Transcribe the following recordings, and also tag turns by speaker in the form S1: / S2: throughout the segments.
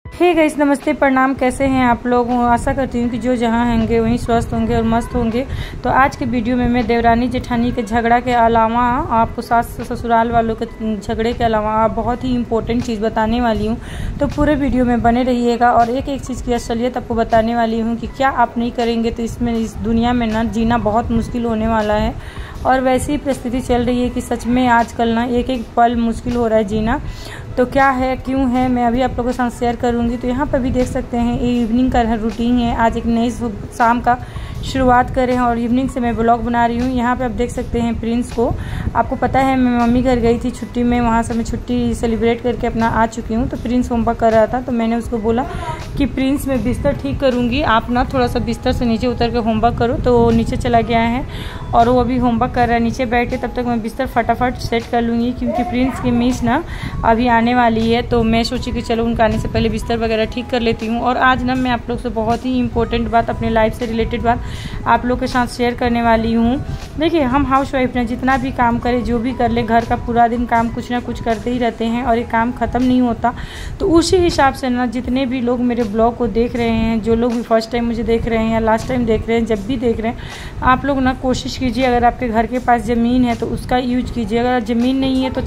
S1: Hey guys, नमस्ते, प्रणाम। कैसे हैं आप लोग? आशा करती हूँ कि जो जहाँ होंगे वहीं स्वस्थ होंगे और मस्त होंगे। तो आज के वीडियो में मैं देवरानी जेठानी के झगड़ा के अलावा आपको सास ससुराल वालों के झगड़े के अलावा बहुत ही इम्पोर्टेंट चीज़ बताने वाली हूँ। तो पूरे वीडियो में बने रहिएगा और एक एक चीज़ की असलियत आपको बताने वाली हूँ कि क्या आप नहीं करेंगे तो इस दुनिया में ना जीना बहुत मुश्किल होने वाला है। और वैसी परिस्थिति चल रही है कि सच में आजकल ना एक एक पल मुश्किल हो रहा है जीना। तो क्या है, क्यों है, मैं अभी आप लोगों के साथ शेयर करूंगी। तो यहाँ पर भी देख सकते हैं ये इवनिंग का रूटीन है। आज एक नई शाम का शुरुआत कर रहे हैं और इवनिंग से मैं ब्लॉग बना रही हूँ। यहाँ पे आप देख सकते हैं प्रिंस को। आपको पता है मैं मम्मी घर गई थी छुट्टी में, वहाँ से मैं छुट्टी सेलिब्रेट करके अपना आ चुकी हूँ। तो प्रिंस होमवर्क कर रहा था तो मैंने उसको बोला कि प्रिंस मैं बिस्तर ठीक करूँगी, आप ना थोड़ा सा बिस्तर से नीचे उतर के होमवर्क करो। तो वो नीचे चला गया है और वो अभी होमवर्क कर रहा है नीचे बैठ के। तब तक मैं बिस्तर फटाफट सेट कर लूँगी क्योंकि प्रिंस की मिस ना अभी आने वाली है। तो मैं सोची कि चलो उनका आने से पहले बिस्तर वगैरह ठीक कर लेती हूँ। और आज ना मैं आप लोग से बहुत ही इंपॉर्टेंट बात, अपने लाइफ से रिलेटेड बात आप लोग के साथ शेयर करने वाली हूँ। देखिए, हम हाउस वाइफ ने जितना भी काम करें, जो भी कर ले, घर का पूरा दिन काम कुछ ना कुछ करते ही रहते हैं और ये काम ख़त्म नहीं होता। तो उसी हिसाब से ना जितने भी लोग मेरे ब्लॉग को देख रहे हैं, जो लोग भी फर्स्ट टाइम मुझे देख रहे हैं या लास्ट टाइम देख रहे हैं, जब भी देख रहे हैं, आप लोग ना कोशिश कीजिए, अगर आपके घर के पास ज़मीन है तो उसका यूज कीजिए। अगर ज़मीन नहीं है तो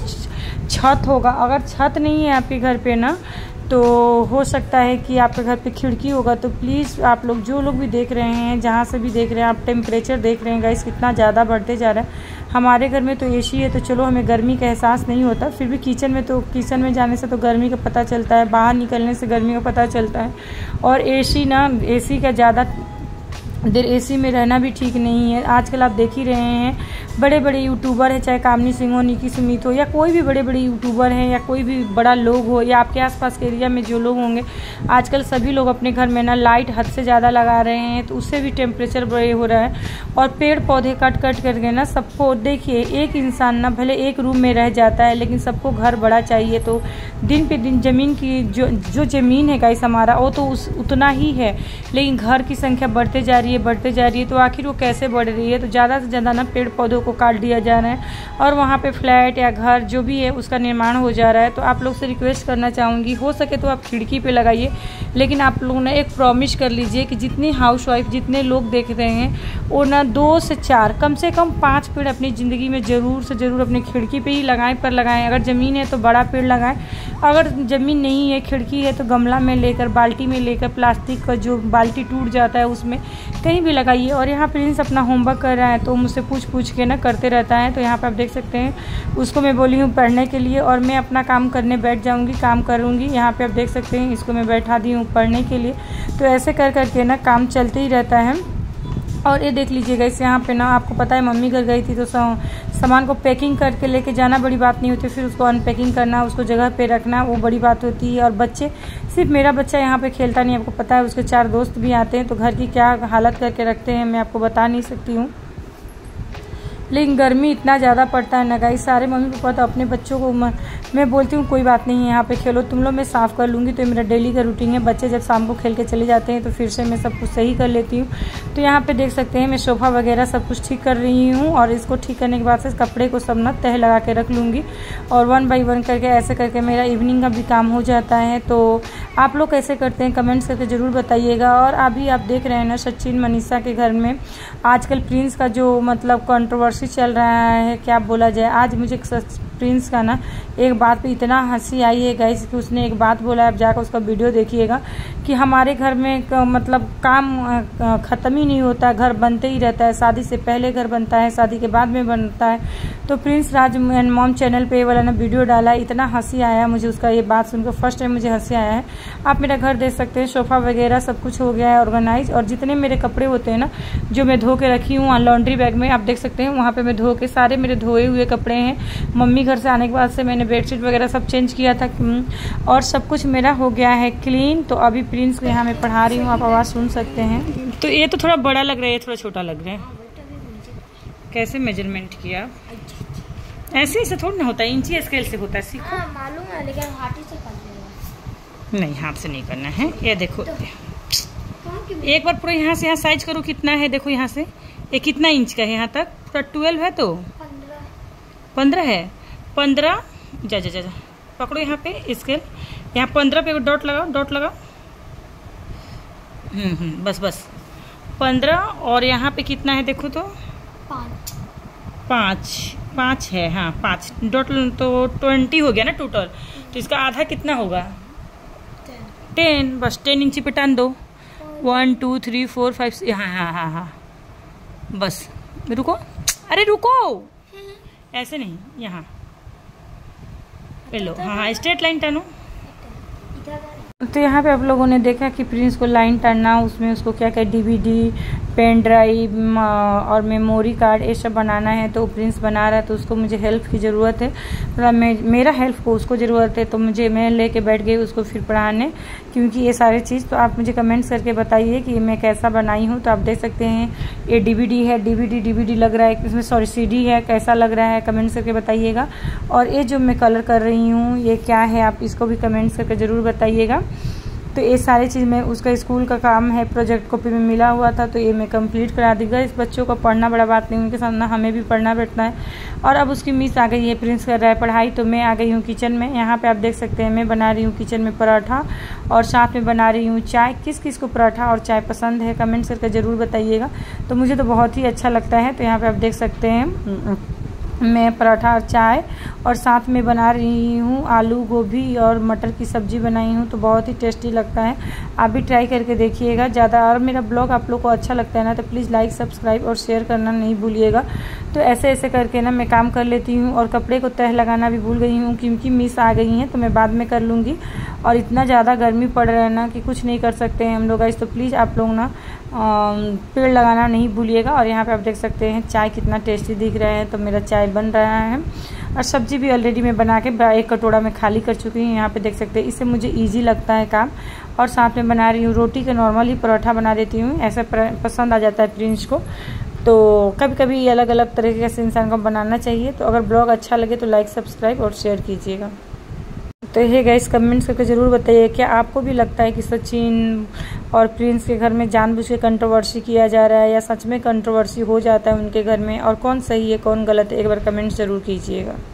S1: छत होगा। अगर छत नहीं है आपके घर पे ना, तो हो सकता है कि आपके घर पे खिड़की होगा। तो प्लीज़ आप लोग, जो लोग भी देख रहे हैं, जहाँ से भी देख रहे हैं, आप टेम्परेचर देख रहे हैं गाइस कितना ज़्यादा बढ़ते जा रहा है। हमारे घर में तो एसी है तो चलो हमें गर्मी का एहसास नहीं होता, फिर भी किचन में जाने से तो गर्मी का पता चलता है, बाहर निकलने से गर्मी का पता चलता है। और एसी का ज़्यादा देर एसी में रहना भी ठीक नहीं है। आजकल आप देख ही रहे हैं, बड़े बड़े यूट्यूबर हैं, चाहे कामनी सिंह हो, निकी सुमित हो, या कोई भी बड़े बड़े यूट्यूबर हैं, या कोई भी बड़ा लोग हो, या आपके आसपास के एरिया में जो लोग होंगे, आजकल सभी लोग अपने घर में ना लाइट हद से ज़्यादा लगा रहे हैं। तो उससे भी टेम्परेचर बड़े हो रहा है। और पेड़ पौधे कट करके ना सबको, देखिए, एक इंसान ना भले एक रूम में रह जाता है लेकिन सबको घर बड़ा चाहिए। तो दिन पे दिन ज़मीन की जो ज़मीन है गाइस हमारा, वो तो उतना ही है, लेकिन घर की संख्या बढ़ते जा रही है। तो आखिर वो कैसे बढ़ रही है? तो ज़्यादा से ज़्यादा ना पेड़ पौधों को काट दिया जा रहा है और वहाँ पे फ्लैट या घर जो भी है उसका निर्माण हो जा रहा है। तो आप लोग से रिक्वेस्ट करना चाहूँगी, हो सके तो आप खिड़की पे लगाइए, लेकिन आप लोग ना एक प्रॉमिस कर लीजिए कि जितनी हाउसवाइफ, जितने लोग देख रहे हैं, वो ना 2 से 4, कम से कम 5 पेड़ अपनी ज़िंदगी में ज़रूर से ज़रूर अपनी खिड़की पे ही लगाएं। पर लगाएं, अगर ज़मीन है तो बड़ा पेड़ लगाएं, अगर ज़मीन नहीं है, खिड़की है, तो गमला में लेकर, बाल्टी में लेकर, प्लास्टिक का जो बाल्टी टूट जाता है उसमें कहीं भी लगाइए। और यहाँ प्रिंस अपना होमवर्क कर रहा है तो मुझसे पूछ के ना करते रहता है। तो यहाँ पे आप देख सकते हैं, उसको मैं बोली हूँ पढ़ने के लिए और मैं अपना काम करने बैठ जाऊँगी, काम करूँगी। यहाँ पे आप देख सकते हैं, इसको मैं बैठा दी हूँ पढ़ने के लिए। तो ऐसे करके ना काम चलते ही रहता है। और ये देख लीजिएगा, इस यहाँ पे ना आपको पता है मम्मी घर गई थी तो सामान को पैकिंग करके लेके जाना बड़ी बात नहीं होती, फिर उसको अनपैकिंग करना, उसको जगह पे रखना, वो बड़ी बात होती है। और बच्चे, सिर्फ मेरा बच्चा यहाँ पे खेलता नहीं, आपको पता है उसके 4 दोस्त भी आते हैं। तो घर की क्या हालत करके रखते हैं मैं आपको बता नहीं सकती हूँ। लेकिन गर्मी इतना ज़्यादा पड़ता है ना गाइस, सारे मम्मी पापा तो अपने बच्चों को मैं बोलती हूँ कोई बात नहीं है, यहाँ पे खेलो, तुम लोग मैं साफ़ कर लूँगी। तो मेरा डेली का रूटीन है। बच्चे जब शाम को खेल के चले जाते हैं तो फिर से मैं सब कुछ सही कर लेती हूँ। तो यहाँ पे देख सकते हैं मैं सोफ़ा वगैरह सब कुछ ठीक कर रही हूँ और इसको ठीक करने के बाद से कपड़े को सब ना तह लगा के रख लूँगी और 1 बाय 1 करके ऐसे करके मेरा इवनिंग का भी काम हो जाता है। तो आप लोग कैसे करते हैं कमेंट्स करके ज़रूर बताइएगा। और अभी आप देख रहे हैं ना, सचिन मनीषा के घर में आजकल प्रिंस का जो मतलब कंट्रोवर्सी चल रहा है, क्या बोला जाए। आज मुझे प्रिंस का ना एक बात पे इतना हंसी आई है गाइस कि उसने एक बात बोला है, आप जाकर उसका वीडियो देखिएगा, कि हमारे घर में मतलब काम ख़त्म ही नहीं होता, घर बनते ही रहता है। शादी से पहले घर बनता है, शादी के बाद में बनता है। तो Prince Raj and mom channel पे वाला ना वीडियो डाला है, इतना हंसी आया मुझे उसका, ये बात सुनकर फर्स्ट टाइम मुझे हंसी आया है। आप मेरा घर देख सकते हैं, सोफ़ा वगैरह सब कुछ हो गया है ऑर्गेनाइज। और जितने मेरे कपड़े होते हैं ना, जो मैं धो के रखी हूँ लॉन्ड्री बैग में, आप देख सकते हैं वहाँ पे मैं धो के, सारे मेरे धोए हुए कपड़े हैं। मम्मी घर से आने के बाद से मैंने बेडशीट वगैरह सब चेंज किया था और सब कुछ मेरा हो गया है क्लीन। तो अभी प्रिंस को यहाँ मैं पढ़ा रही हूँ, आप आवाज़ सुन सकते हैं। तो ये तो थोड़ा बड़ा लग रहा है, थोड़ा छोटा लग रहा है। कैसे मेजरमेंट किया? ऐसे ही से थोड़ा ना होता है, इंची स्केल से होता है, सीखो।
S2: मालूम है, लेकिन हाथ से करना है।
S1: नहीं, हाथ से नहीं करना है। ये देखो, एक बार पूरा यहाँ से यहाँ साइज करो कितना है। देखो यहाँ से ये कितना इंच का है, यहाँ तक पूरा 12 है, तो 15 है। 15 जा पकड़ो यहाँ पे स्केल। यहाँ 15 पे डॉट लगाओ, डॉट लगाओ। बस बस 15, और यहाँ पे कितना है देखो तो 5 है। हाँ 5 डॉट तो 20 हो गया ना टोटल। तो इसका आधा कितना होगा? 10। बस 10 इंची पे टान दो। 1 2 3 4 5। हाँ हाँ हाँ हाँ बस रुको, अरे रुको, ऐसे नहीं, यहाँ पे लो। हाँ स्ट्रेट लाइन टानो। तो यहाँ पे आप लोगों ने देखा कि प्रिंस को लाइन टानना, उसमें उसको क्या क्या डीवीडी, पेन ड्राइव और मेमोरी कार्ड ये सब बनाना है। तो प्रिंस बना रहा है, तो उसको मुझे हेल्प की ज़रूरत है, मतलब मेरा हेल्प को उसको ज़रूरत है। तो मैं लेके बैठ गई उसको फिर पढ़ाने, क्योंकि ये सारे चीज़ तो आप मुझे कमेंट्स करके बताइए कि मैं कैसा बनाई हूँ। तो आप देख सकते हैं ये डीवीडी है, डीवीडी लग रहा है इसमें, सॉरी सीडी है, कैसा लग रहा है कमेंट्स करके बताइएगा। और ये जो मैं कलर कर रही हूँ ये क्या है, आप इसको भी कमेंट्स करके ज़रूर बताइएगा। तो ये सारी चीज़ में उसका स्कूल का काम है, प्रोजेक्ट कॉपी में मिला हुआ था, तो ये मैं कंप्लीट करा दूँगा। इस बच्चों को पढ़ना बड़ा बात नहीं, उनके सामने हमें भी पढ़ना बैठना है। और अब उसकी मिस आ गई है, प्रिंस कर रहा है पढ़ाई, तो मैं आ गई हूँ किचन में। यहाँ पे आप देख सकते हैं मैं बना रही हूँ किचन में पराठा, और साथ में बना रही हूँ चाय। किस किस को पराठा और चाय पसंद है कमेंट्स करके ज़रूर बताइएगा। तो मुझे तो बहुत ही अच्छा लगता है। तो यहाँ पर आप देख सकते हैं मैं पराठा और चाय, और साथ में बना रही हूँ आलू गोभी और मटर की सब्ज़ी बनाई हूँ। तो बहुत ही टेस्टी लगता है, आप भी ट्राई करके देखिएगा। ज़्यादा और मेरा ब्लॉग आप लोग को अच्छा लगता है ना, तो प्लीज़ लाइक सब्सक्राइब और शेयर करना नहीं भूलिएगा। तो ऐसे ऐसे करके ना मैं काम कर लेती हूँ। और कपड़े को तह लगाना भी भूल गई हूँ, क्योंकि मिस आ गई हैं, तो मैं बाद में कर लूँगी। और इतना ज़्यादा गर्मी पड़ रहा है ना कि कुछ नहीं कर सकते हैं हम लोग गाइस। तो प्लीज़ आप लोग ना पेड़ लगाना नहीं भूलिएगा। और यहाँ पे आप देख सकते हैं चाय कितना टेस्टी दिख रहा है। तो मेरा चाय बन रहा है, और सब्ज़ी भी ऑलरेडी मैं बना के एक कटोरा में खाली कर चुकी हूँ। यहाँ पे देख सकते हैं, इससे मुझे इजी लगता है काम। और साथ में बना रही हूँ रोटी के, नॉर्मल ही पराठा बना देती हूँ, ऐसा पसंद आ जाता है प्रिंस को। तो कभी कभी अलग अलग तरीके से इंसान को बनाना चाहिए। तो अगर ब्लॉग अच्छा लगे तो लाइक सब्सक्राइब और शेयर कीजिएगा। तो ये गाइस कमेंट्स करके ज़रूर बताइए, क्या आपको भी लगता है कि सचिन और प्रिंस के घर में जानबूझ के कंट्रोवर्सी किया जा रहा है, या सच में कंट्रोवर्सी हो जाता है उनके घर में, और कौन सही है कौन गलत है, एक बार कमेंट्स ज़रूर कीजिएगा।